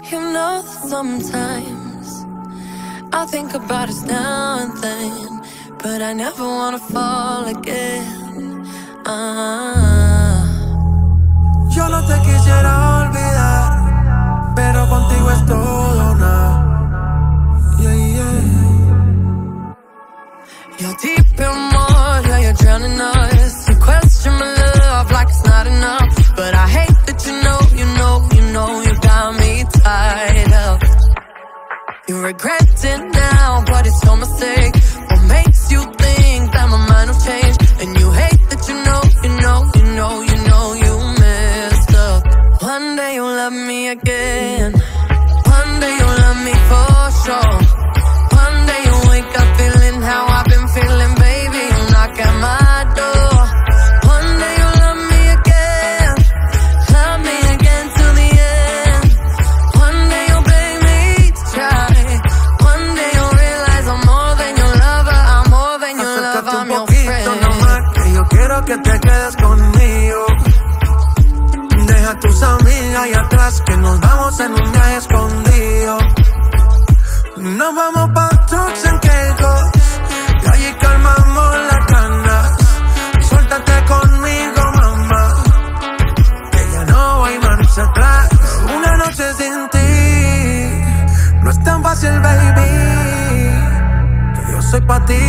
You know that sometimes I think about us now and then, but I never wanna fall again. Yo no te quisiera olvidar, pero contigo es todo nada. Yeah, yeah. You're deep in water, you're drowning us. You question my love like it's not enough, but I hate that you got me tied up. You regret it now, but it's your mistake. What makes you think that my mind will change? And you hate that you messed up. One day you'll love me again. One day you'll love me for sure. One day you'll wake up feeling how I've been feeling, baby. You'll knock at my door. One day you'll love me again. Love me again till the end. One day you'll beg me to try. One day you'll realize I'm more than your lover. I'm more than your lover, I'm your friend. Nomás, que yo quiero que te quedes conmigo. Deja tus amigas ahí atrás, que nos vamos en un viaje escondido. Nos vamos pa' Turks and Caicos, y allí calmamos las ganas. Suéltate conmigo, mamá, que ya no hay marcha atrás. Una noche sin ti no es tan fácil, baby, que yo soy pa' ti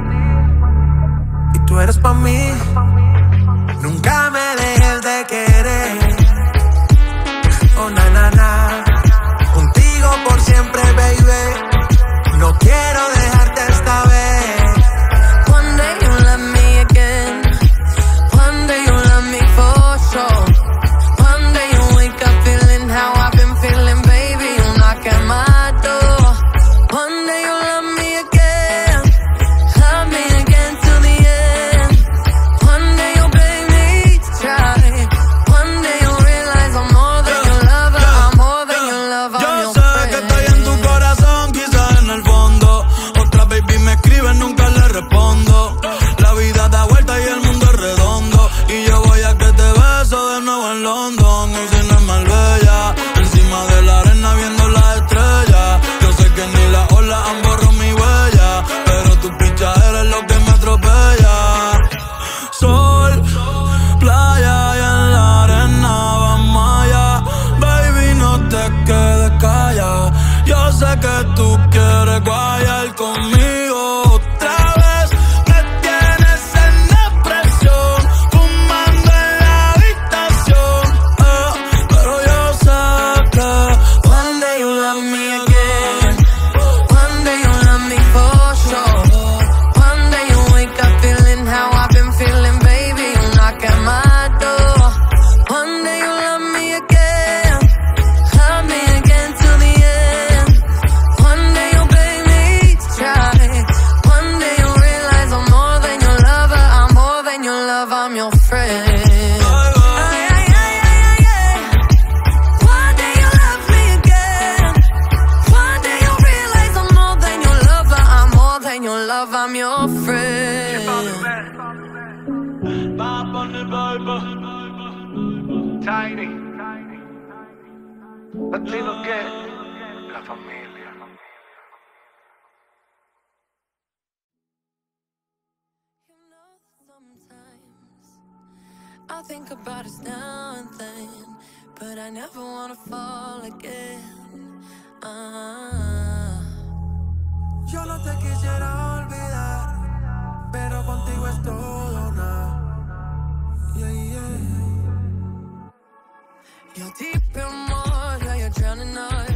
y tú eres pa' mí. Nunca me dejes de querer. Oh, na, na, na. Contigo por siempre, baby. No quiero dejarte esta vez. One day you'll love me again. One day you'll love me for sure. One day you'll wake up feeling how I've been feeling, baby. You'll knock at my door. One day you'll love me again. Love me again till the end. One day you'll beg me to try. One day you'll realize I'm more than your lover. I'm more than your lover, I'm your friend. Yo sé que estoy en tu corazón, quizás en el fondo. Otra baby me escribe, nunca le respondo. La vida da vuelta y el mundo es redondo. Y yo voy a que te beso de nuevo en London. Un cine en Marbella, encima de la arena viendo las estrellas. Yo sé que ni las olas han borrado mi huella, pero tu picha eres lo que me atropella. Sol, playa y en la arena vamos allá. Baby, no te quedes callada. Yo sé que tú quieres guayar conmigo otra vez. Me tienes en depresión, fumando en la habitación. Pero yo sé que One day you'll love me again. One day you'll love me for sure. One day you'll wake up feeling how I've been feeling, baby. You'll knock at my door. One day you'll love me again. Love me again till the end. One day you'll beg me to try. One day you'll realize I'm more than your lover. I'm more than your lover, I'm your friend. One day you'll love me again. One day you'll realize I'm more than your lover. I'm more than your lover, I'm your friend. Bop on the Bible. Tiny. Latino que la familia. You know that sometimes I think about us now and then, but I never wanna fall again. Yo no te quisiera olvidar, pero contigo es todo nada. Yeah, yeah. You're deep in water, you're drowning us.